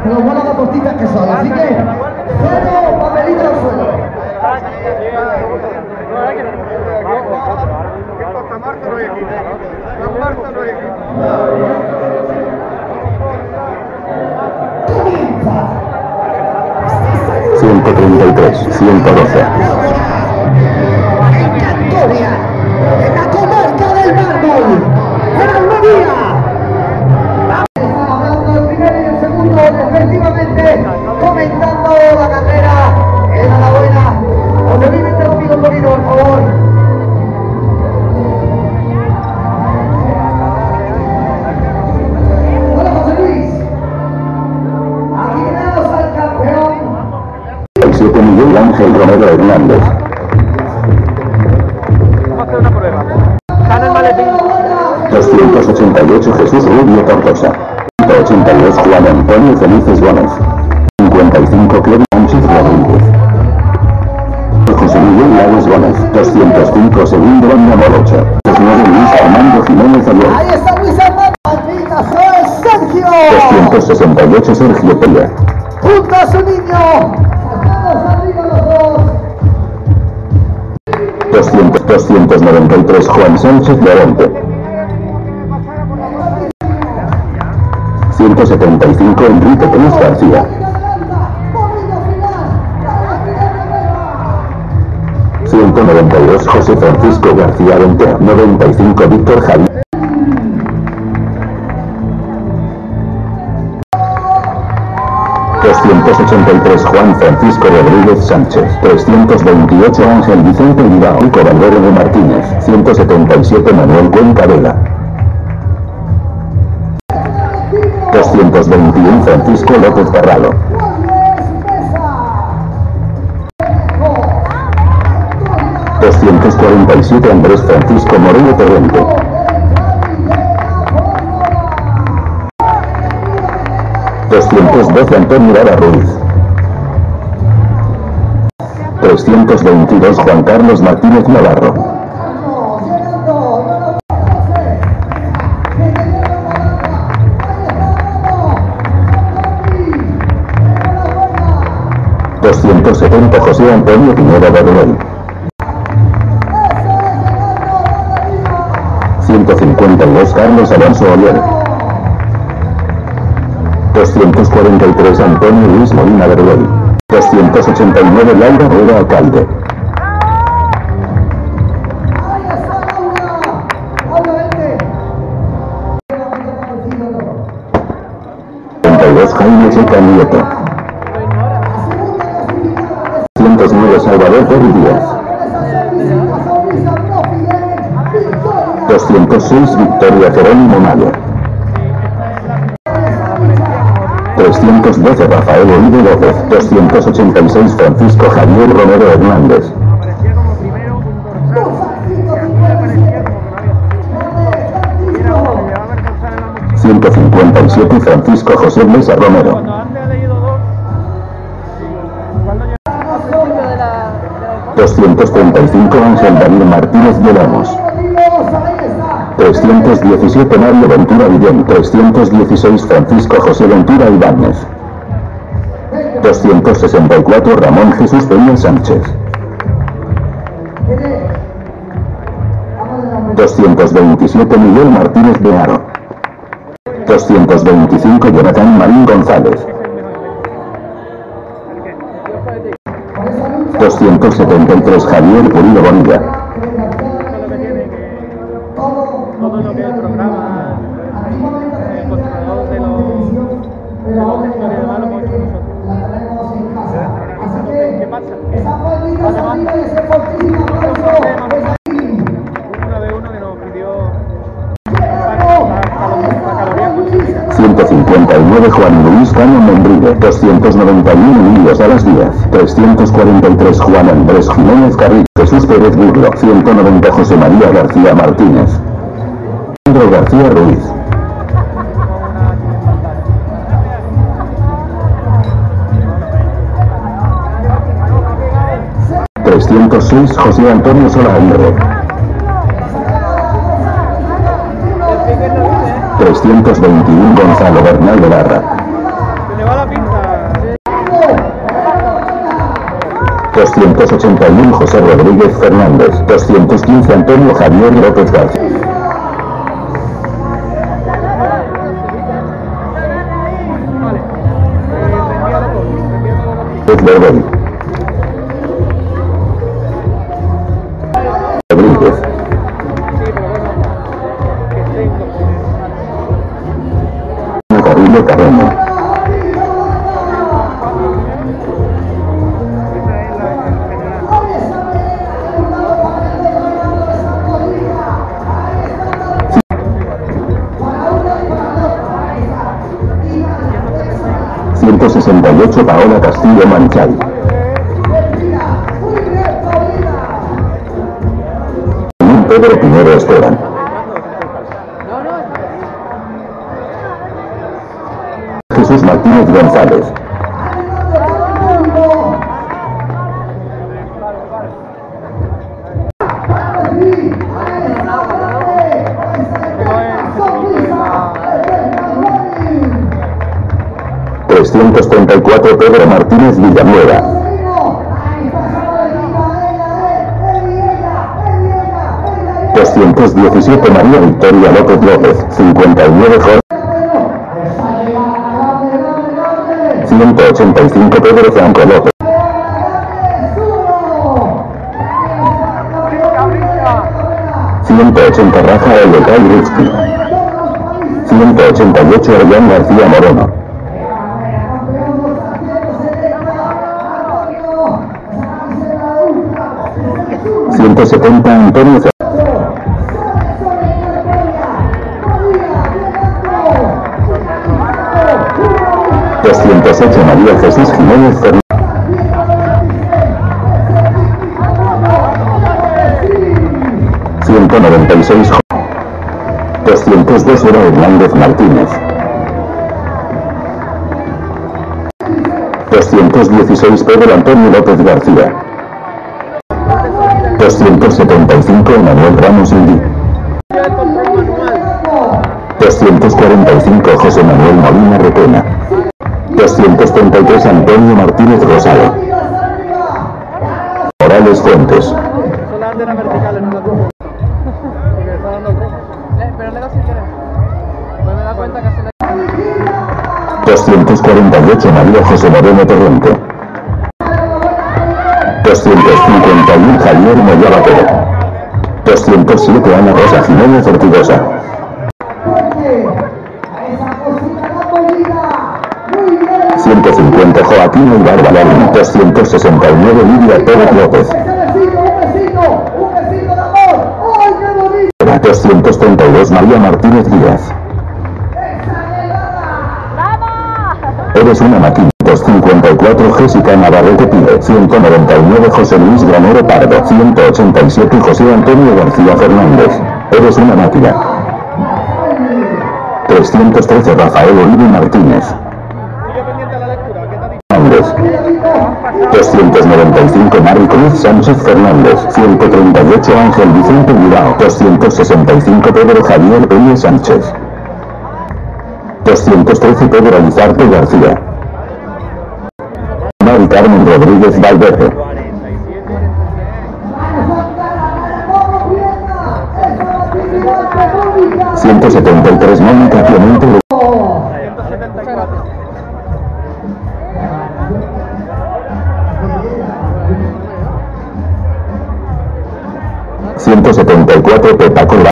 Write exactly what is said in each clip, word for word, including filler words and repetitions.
Pero buenas deportistas que son, así que cero papelito al suelo. ciento treinta y tres, ciento doce. En Cantoria, en la comarca del mármol, en Almería. Están hablando el primero y el segundo, efectivamente, comentando la carrera. Enhorabuena. Os debí meter conmigo un poquito, por favor. Hola, José Luis. Aquí tenemos al campeón. El siete Miguel Ángel Romero Hernández. doscientos ochenta y ocho Jesús Rubio Tortosa. ciento ochenta y dos Juan Antonio Felices Gómez. cincuenta y cinco Clemente Sánchez Rodríguez. José Miguel Lagos Gómez. doscientos cinco Segundo Banda Morocho. nueve Luis Armando Jiménez Ayer. Ahí está Luis Armando. Maldita sea Sergio. doscientos sesenta y ocho Sergio Pella. Junto a su niño. Sacamos arriba los dos. doscientos, doscientos noventa y tres Juan Sánchez Llorente. ciento setenta y cinco Enrique Cruz García. ciento noventa y dos José Francisco García Vente. noventa y cinco Víctor Javier. doscientos ochenta y tres Juan Francisco Rodríguez Sánchez. trescientos veintiocho Ángel Vicente Vidal Valverde de Martínez. ciento setenta y siete Manuel Cuenca Vela. doscientos veintiuno Francisco López Parralo. doscientos cuarenta y siete Andrés Francisco Moreno Torrente. doscientos doce Antonio Lara Ruiz. trescientos veintidós Juan Carlos Martínez Navarro. doscientos setenta José Antonio Pineda Bernal. ciento cincuenta y dos Carlos Alonso Olier. doscientos cuarenta y tres Antonio Luis Molina Veruel. doscientos ochenta y nueve Laura Rueda Alcalde. treinta y dos Jaime Checa Nieto. doscientos nueve Salvador Pérez Díaz. doscientos seis Victoria Jerónimo Mayo. trescientos doce Rafael Olive López. doscientos ochenta y seis Francisco Javier Romero Hernández. ciento cincuenta y siete Francisco José Mesa Romero. doscientos treinta y cinco Ángel David Martínez de Lemos. trescientos diecisiete Mario Ventura Guillén. trescientos dieciséis Francisco José Ventura Ibáñez. doscientos sesenta y cuatro Ramón Jesús Peña Sánchez. doscientos veintisiete Miguel Martínez Bearo. doscientos veinticinco Jonathan Marín González. doscientos setenta y tres Javier Pulido Bonilla. ciento cincuenta y nueve Juan Luis Cano Membrille. doscientos noventa y uno Emilio Salas Díaz. trescientos cuarenta y tres Juan Andrés Jiménez Carrillo. Jesús Pérez Burlo. ciento noventa José María García Martínez. Pedro García Ruiz. trescientos seis José Antonio Sola Aguirre. trescientos veintiuno Gonzalo Bernal de Larra. doscientos ochenta y uno José Rodríguez Fernández, doscientos quince Antonio Javier López García. Rodríguez. Rodríguez. Carrillo Carreño. ciento sesenta y ocho Paola Castillo Manchay. Pedro Pinero Esteban. Jesús Martínez González. trescientos treinta y cuatro Pedro Martínez Villanueva. doscientos diecisiete María Victoria López López, cincuenta y nueve Jorge. ciento ochenta y cinco Pedro Franco López. ciento ochenta Rafael Lecay Rutsky. ciento ochenta y ocho Hernán García Moreno. ciento setenta Antonio C. doscientos ocho María Jesús Jiménez Fernández. ciento noventa y seis doscientos dos Era Hernández Martínez. doscientos dieciséis Pedro Antonio López García. doscientos setenta y cinco Emanuel Ramos Indy. doscientos cuarenta y cinco José Manuel Molina Requena. doscientos treinta y tres Antonio Martínez Rosado. Morales Fuentes. doscientos cuarenta y ocho María José Moreno Torrente. doscientos cincuenta y uno Javier Moya Vaquero. doscientos siete Ana Rosa Jiménez Ortigosa. ciento cincuenta Joaquín Ibar Balarín. doscientos sesenta y nueve Lidia Pérez López. doscientos treinta y dos María Martínez Díaz. Eres una máquina. ciento cincuenta y cuatro Jessica Navarrete Pide. ciento noventa y nueve José Luis Granero Pardo. ciento ochenta y siete José Antonio García Fernández. Eres una máquina. trescientos trece Rafael Uribe Martínez. doscientos noventa y cinco Mari Cruz Sánchez Fernández. ciento treinta y ocho Ángel Vicente Bilbao. doscientos sesenta y cinco Pedro Javier L. Sánchez. doscientos trece Pedro Alizarte García. Mari Carmen Rodríguez Valverde. ciento setenta y tres Mónica Clemente. ciento setenta y cuatro Pepa Corva.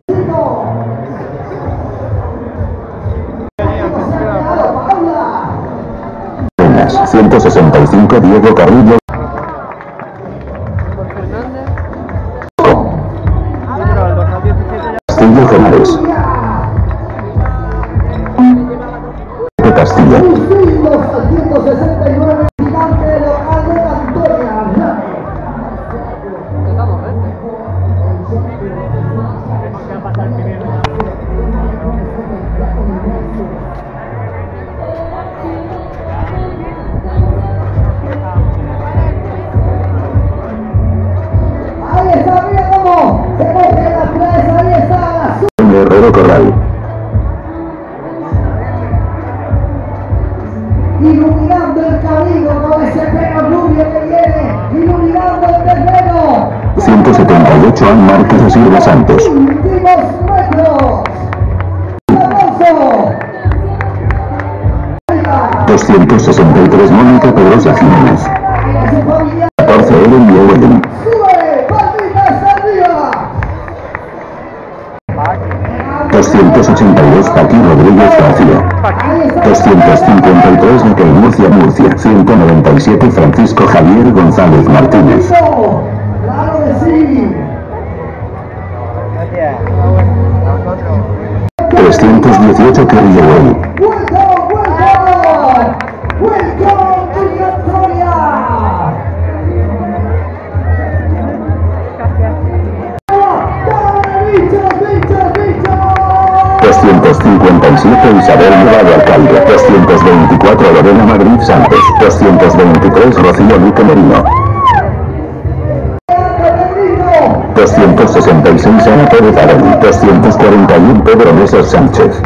ciento sesenta y cinco Diego Carrillo. Castillo Genares. De Castilla. Herrero Corral. Iluminando el camino con ese pelo rubio que viene iluminando el terreno. ciento setenta y ocho An Márquez Silva Santos. Últimos metros. Alonso. doscientos sesenta y tres Mónica Pedrosa Jiménez. catorce Ellen Llewellyn. Sube, palmitas arriba. doscientos ochenta y dos Paqui Rodríguez García. doscientos cincuenta y tres Raquel Murcia Murcia. ciento noventa y siete Francisco Javier González Martínez. Claro que sí. trescientos dieciocho Kerry Llewellyn. Welcome, welcome. Welcome to Victoria. Bichos, bichos, bichos. doscientos cincuenta y siete Isabel Llevado Alcalde. doscientos veinticuatro Lorena Madrid Santos. doscientos veintitrés Rocío Luque Merino. doscientos sesenta y seis Ana Pérez Areli. doscientos cuarenta y uno Pedro Mesas Sánchez.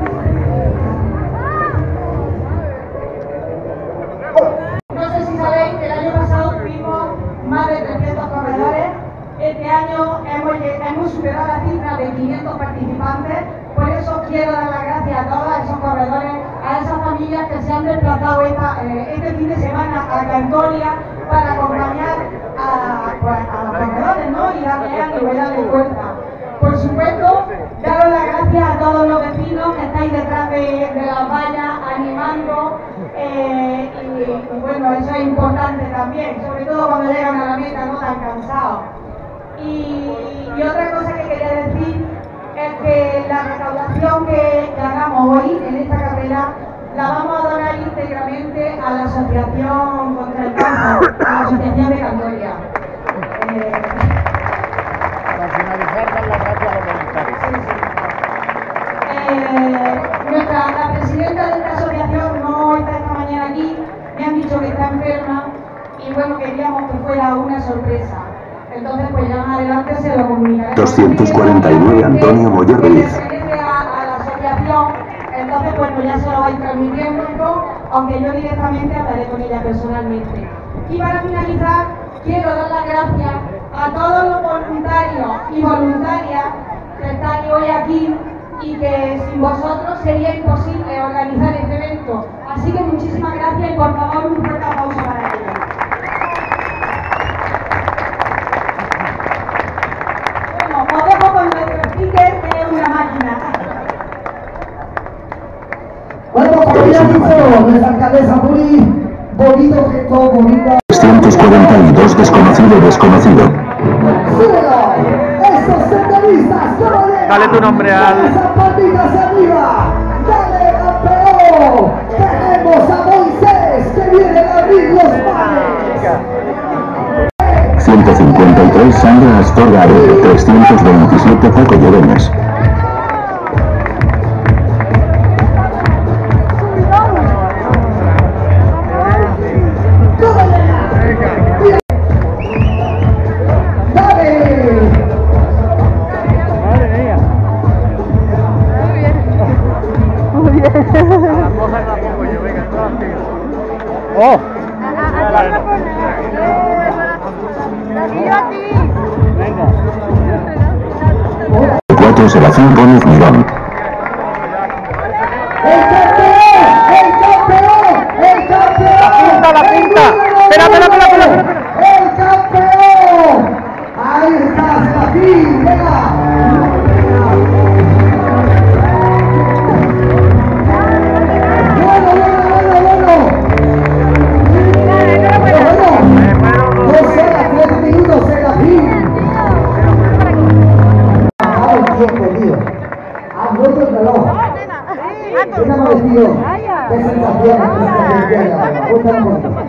No sé si sabéis que el año pasado tuvimos más de trescientos corredores. Este año hemos, hemos superado la cifra de quinientos participantes. Por eso quiero dar las gracias a todos esos corredores, a esas familias que se han desplazado esta, eh, este fin de semana a Cantoria para acompañar a, pues, a los corredores, ¿no? Y darle ánimo y darle fuerza. Por supuesto, daros las gracias a todos los vecinos que estáis detrás de, de las vallas, animando, eh, y, y bueno, eso es importante también, sobre todo cuando llegan a la meta, no tan cansados. Y, y otra cosa que quería decir es que la recaudación que, que hagamos hoy en esta carrera la vamos a donar íntegramente a la Asociación contra el Cáncer, a la Asociación de Cantoria. Eh, Para finalizar, dar las gracias a los voluntarios. Eh, nuestra, la presidenta de esta asociación no está esta mañana aquí, me han dicho que está enferma y bueno, queríamos que fuera una sorpresa. Entonces pues ya más adelante se lo comunicaré. doscientos cuarenta y nueve Antonio Moya Que Ruiz. pertenece a, a la asociación, entonces bueno, ya se lo vais transmitiendo, aunque yo directamente hablaré con ella personalmente. Y para finalizar, quiero dar las gracias a todos los voluntarios y voluntarias que están hoy aquí y que sin vosotros sería imposible organizar este evento. Así que muchísimas gracias y por favor un fuerte aplauso para ellos. Bueno, os dejo con nuestro speaker, que es una máquina. Bueno, como ya dicho nuestra alcaldesa, muy bonito gesto, bonito. trescientos cuarenta y dos Desconocido Desconocido. ¡Súbelo! ¡Esos senderistas! ¡Caballeros! Dale tu nombre al- ¡Esas palmitas arriba! ¡Dale, campeón! ¡Tenemos a Moisés que viene a abrir los mares! ciento cincuenta y tres Sandra Astorga Arele. trescientos veintisiete Paco Llovenes. ¡Oh! cuatro Serafín Gómez Mirón. ¡El campeón! ¡El campeón! ¡El campeón! ¡La punta, la punta! ¡Espera, espera, espera, espera! ¡El campeón! Ahí está, Serafín, venga. Bueno, bueno, bueno, bueno. Bueno, dos horas, tres minutos, Serafín. Ha el tiempo, tío. Ha roto el reloj. ¿Qué te ha parecido? ¿Qué sensación? ¿Qué sensación? Cuéntame un poquito.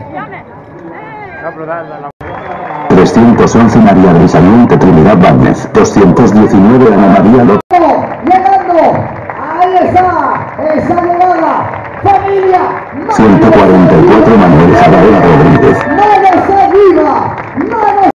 trescientos once María Grisaliente Trinidad Báñez. doscientos diecinueve Ana María López. Llegando, ahí está, esa llegada, familia. ciento cuarenta y cuatro Manuel Jaravera Rodríguez. Manos arriba, manos.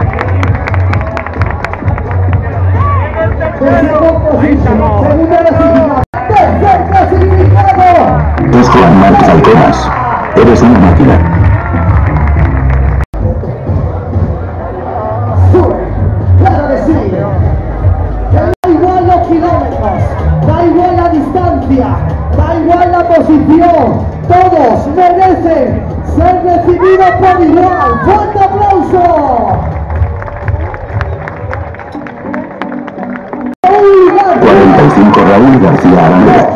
Tercera posición, segunda clasificada, tercer clasificado. Es Juan Márquez Alcomas. Eres una máquina. Todos merecen ser recibidos por igual. ¡Fuerte aplauso! cuarenta y cinco Raúl García Araneda.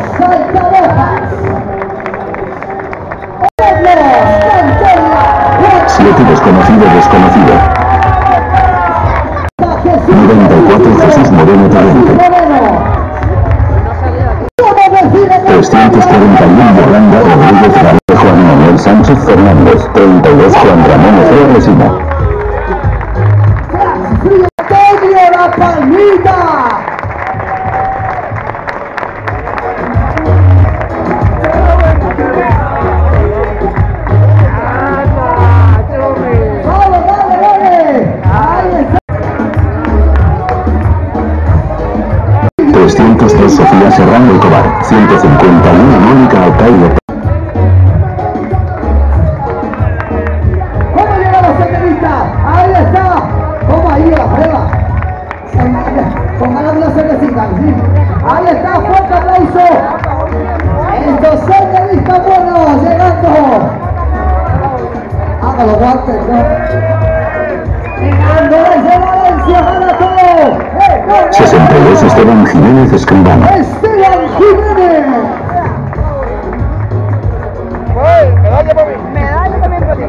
siete Desconocido Desconocido. noventa y cuatro Jesús Moreno Torrente. trescientos cuarenta y uno Yolanda Rodríguez García. Juan Manuel Sánchez Fernández. treinta y dos Juan Ramón Efraín Resina. ¡Antonio La Palmita! trescientos dos Sofía Serrano Escobar. ciento cincuenta y uno Mónica Alcaide. ¿Cómo llegamos, señorita? Ahí está. ¿Cómo ahí la prueba? Con ganas de una cervecita, ¿sí? Ahí está, fuerte aplauso. Estos señoristas buenos llegando. Haga los guantes, ¿no? Llegando desde Valencia, gana todo. sesenta y dos Esteban Jiménez Escribano. Esteban Jiménez. Medalla para mí. Medalla también para ti.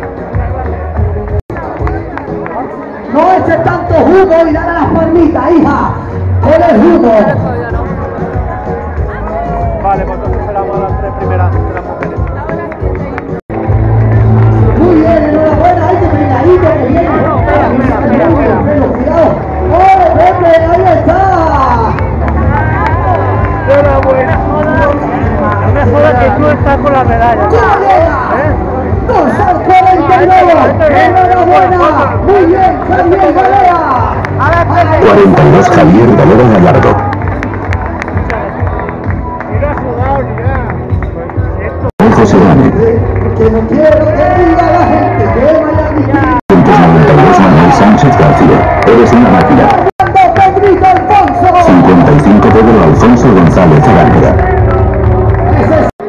No eches tanto jugo y dale las palmitas, hija. Con el jugo. Vale, pues entonces se la vamos a las tres primeras de las mujeres. Muy bien, enhorabuena. Ahí te pegadito que viene. Cuidado. ¡Oh, Pepe! Ahí está. Enhorabuena. No me jodas que tú estás con la medalla. ¡Ya llega! dos al cuarenta y nueve. ¡Enhorabuena! Muy bien, Javier Galera. cuarenta y dos Javier Galera Gallardo. Mira sudado, mira. José Rane. Que no quiero que diga la gente que Miami. ciento noventa y dos Manuel Sánchez García. Eres una máquina. Pedrito Alfonso. cincuenta y cinco Pedro Alfonso González Arángueda. Ese es.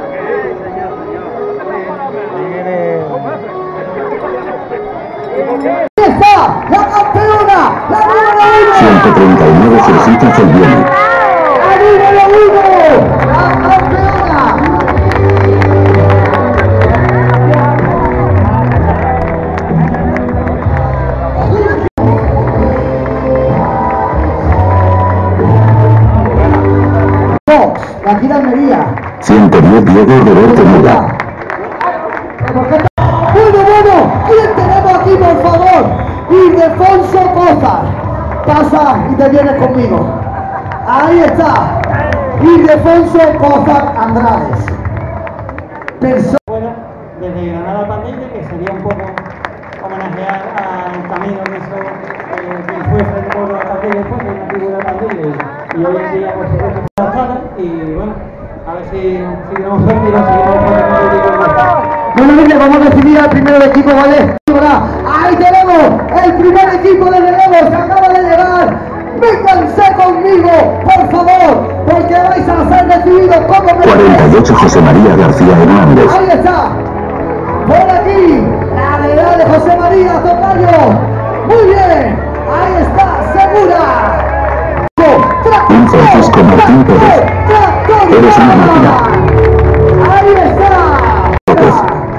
Ahí está, la campeona, la número uno. ciento treinta y nueve Cercita Felvieni. La número uno, la campeona. No, la aquí de Almería. ciento diez Diego Roberto Muda. Bueno, bueno, ¿quién tenemos aquí, por favor? Ildefonso Cozar. Pasa y te vienes conmigo. Ahí está. Ildefonso Cozar Andrades. Perso Bueno, desde Granada Pandilla, que sería un poco homenajear al camino que hizo eh, quien fue frente por la Pandilla después, que es una figura Pandilla, y hoy en día, por supuesto, está adaptada, y bueno, a ver si, si tenemos suerte y lo seguimos poniendo el equipo más. Bueno, mire, vamos a recibir al primer equipo, ¿vale? Ahí tenemos el primer equipo de relevos que acaba de llegar. Vénganse conmigo, por favor, porque vais a ser recibidos como cuarenta y ocho José María García Hernández. Ahí está. Por aquí, la deidad de José María Tocayo. Muy bien. Ahí está, segura. Un Francisco Martín Pérez. Eres una máquina. Ahí está. López.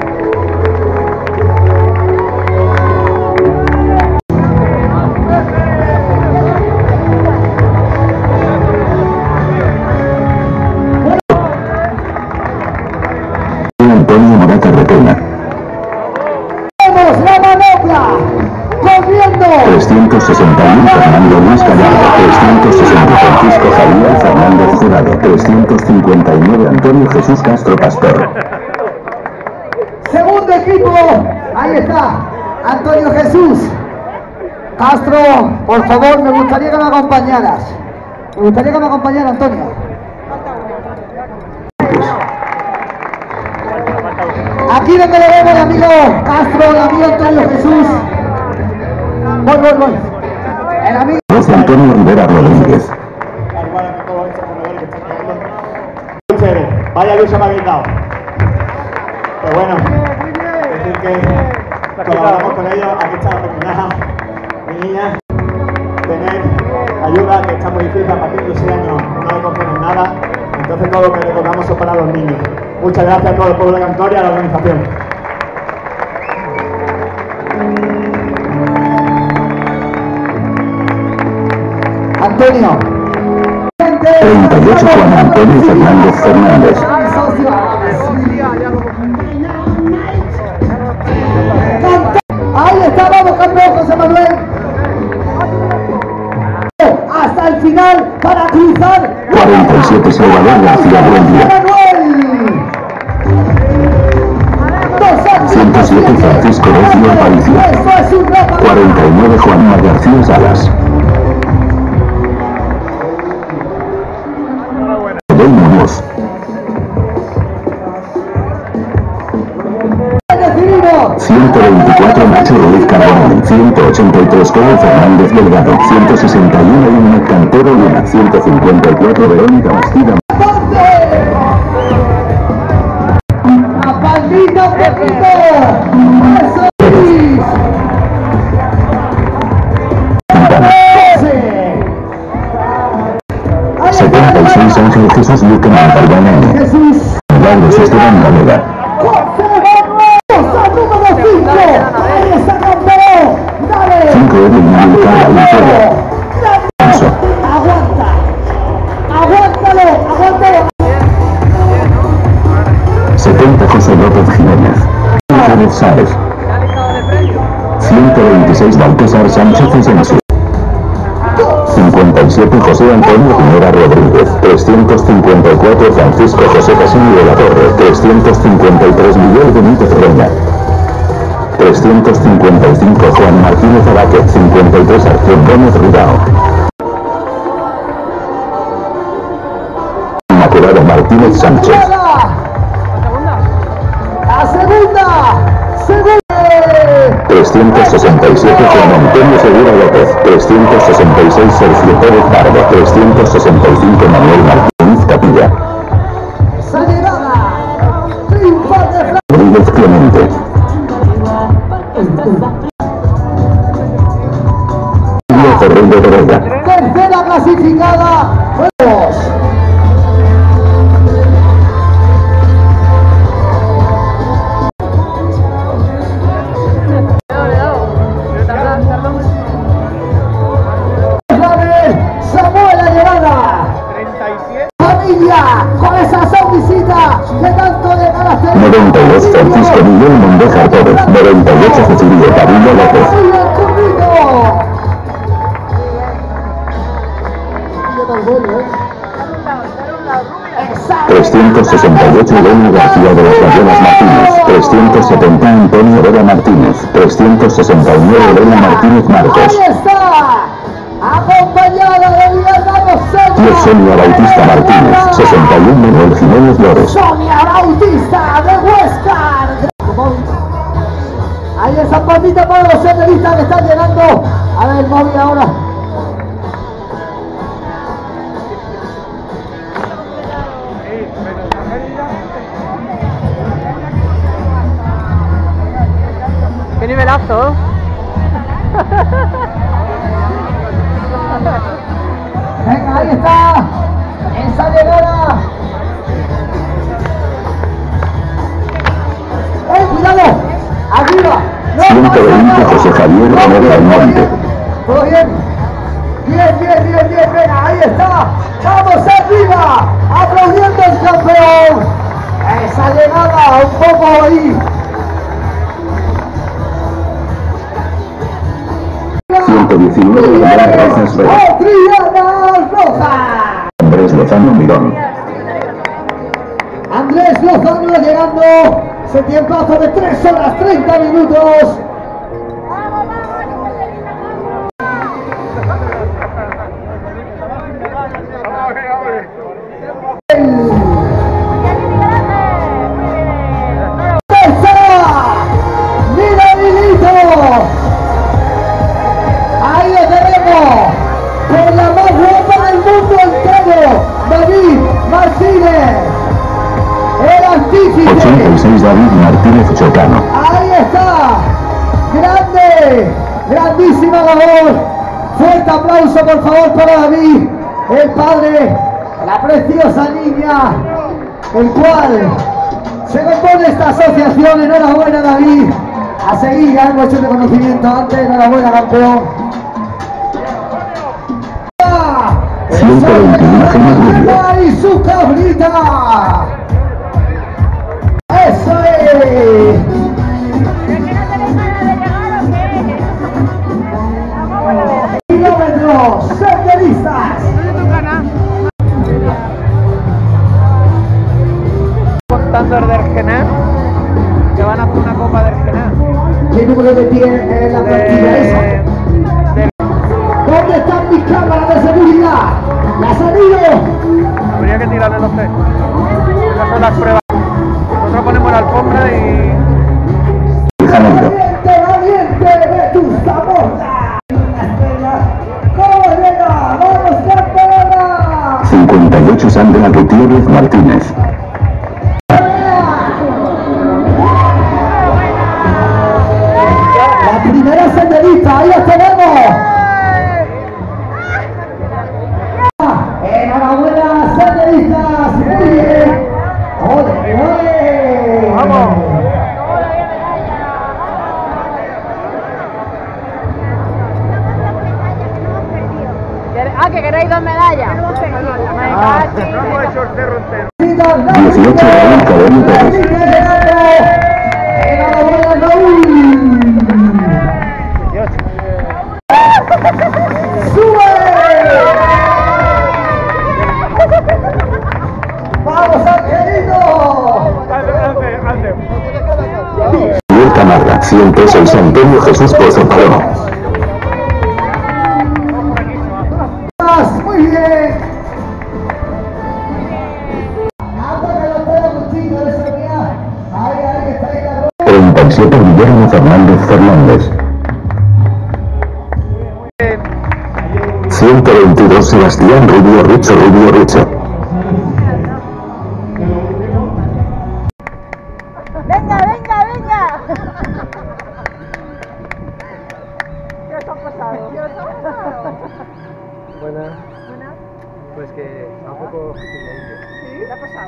Antonio Morata Repena. Vemos la manopla. Corriendo. trescientos sesenta y uno Fernando Luis Gallardo. trescientos sesenta Francisco Javier Fernández Jurado. trescientos cincuenta y nueve Antonio Jesús Castro Pastor. Segundo equipo. Ahí está. Antonio Jesús Castro, por favor, me gustaría que me acompañaras. Me gustaría que me acompañara, Antonio. Aquí donde lo vemos el amigo Castro, el amigo Antonio Jesús. Voy, voy, voy. El amigo José Antonio Rivera Rodríguez. Vaya lucha me habéis dado. Pero bueno, decir que colaboramos con ellos, aquí está la pequeñaja, mi niña, tener ayuda que está muy difícil, a partir de seis años no le confieren nada, entonces todo lo que le tocamos es para los niños. Muchas gracias a todo el pueblo de Cantoria y a la organización. Antonio. treinta y ocho Juan Antonio Fernández Fernández. Ahí está, vamos campeón José Manuel. Hasta el final para cruzar. cuarenta y siete Salvador García Buendía. ciento siete Francisco Recio Aparicio. cuarenta y nueve Juanma García Salas. Rey Muñoz. ciento veinticuatro Nacho Ruiz Carbón. ciento ochenta y tres Cole Fernández Delgado. ciento sesenta y uno Luna Cantero Luna. ciento cincuenta y cuatro Verónica Bastida. setenta y seis Ángel Jesús Luque Montalbán. Carlos Esteban Moneda. cinco Edwin Milcar Aguilera. Aguanta, aguántalo, aguántalo. setenta José López Jiménez. Pérez Sáez. ciento veintiséis Baltasar Sánchez Esensu. cincuenta y siete José Antonio Pinera Rodríguez. trescientos cincuenta y cuatro Francisco José Casillo de la Torre. trescientos cincuenta y tres Miguel Benítez Reña. trescientos cincuenta y cinco Juan Martínez Araque. cincuenta y tres Arturo Gómez Ridao. Inmaculado Martínez Sánchez. La segunda, segunda. trescientos sesenta y siete Juan Antonio Segura López. trescientos sesenta y seis Sergio Pérez Pardo. trescientos sesenta y cinco Manuel Martínez Capilla. Esa llegada. Triunfal de Fla- Rodríguez Clemente. Julio Ferreiro de Vega. Tercera clasificada. Juegos. Samuel la llegada. Familia, con esa sonrisita que tanto le ganaste. noventa y dos Francisco Miguel Mondeja Pérez. noventa y ocho Cecilio Padilla López. trescientos sesenta y ocho Elena García de las Bayonas Martínez. trescientos setenta Antonio Vera Martínez. trescientos sesenta y nueve Elena Martínez Marcos. Ahí está, acompañada de Diana diez Rosello. Sonia Bautista Martínez. sesenta y uno Manuel Jiménez Flores. Sonia Bautista de Huesca. Ahí esa pandita para los senderistas que están llegando. A ver, móvil ahora. ¡Qué nivelazo! Venga, ahí está. Esa llegada. ¡Eh, cuidado! ¡Arriba! ¡No ciento veinte pasa José nada! Javier ¡Todo Romero bien, Almonte. ¿Todo bien? Bien, bien, bien, bien, venga, ahí está. ¡Vamos arriba! ¡Aplaudiendo el campeón! Esa llegada, un poco ahí. ciento diecinueve Leonel Rozas Vera. ¡Triana Roja! Andrés Lozano Mirón. Andrés Lozano llegando. Ese tiempazo de tres horas treinta minutos. ¡Mira, Milito! Ahí lo tenemos, por la más guapa del mundo entero, David Martínez, el ochenta y artífice. seis David Martínez. Martínez Chocano. Ahí está. Grande, grandísima labor. Fuerte aplauso por favor para David, el padre, la preciosa niña, el cual se compone esta asociación. Enhorabuena David. A seguir, ya hemos hecho reconocimiento antes. Enhorabuena campeón. ciento veintiuno Gemma Rubio. Y su cabrita. Eso es. Kilómetros, senderistas. Contando el de Ergená, que van a hacer una copa de Ergená. ¿Qué número de pie en la plantilla esa? De, de, ¿Dónde están mis cámaras de seguridad? ¡Las han ido! habría que tirarle los test. Esas son las pruebas. Nosotros ponemos la alfombra y... Janeiro. ¡Valiente, valiente de tu Zamora! ¡Cómo llega! ¡Vamos, campeona! cincuenta y ocho Sandra Gutiérrez Martínez. La primera senderista, ahí la tenemos. Enhorabuena, senderistas. Muy bien. ¡Ole, ole! ¡Vamos! Ah, que queréis dos medallas. Ah, no hemos hecho el cerro entero. dieciocho Raúl Cabello Pérez. Enhorabuena, Raúl. ¡Sube! ¡Vamos, Angelito! Miguel Camarga. cien pesos Antonio Jesús Pozo Palomo. Muy bien. Anda que lo tengo contigo, eso mía. Ahí, ahí está ahí la ropa. treinta y siete Guillermo Fernández Fernández. ciento veintidós Sebastián Rubio Richo Rubio Richo. Venga, venga, venga. ¿Qué os ha pasado? Buenas. Pues que tampoco... ¿Sí? ¿Qué ha pasado?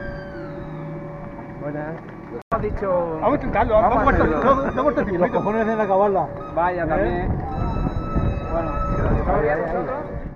Buenas. Hemos dicho... Vamos a intentarlo, vamos a hacerlo. No hemos Los cojones de acabarla. Vaya, también. Bueno, ahí, ahí, ahí.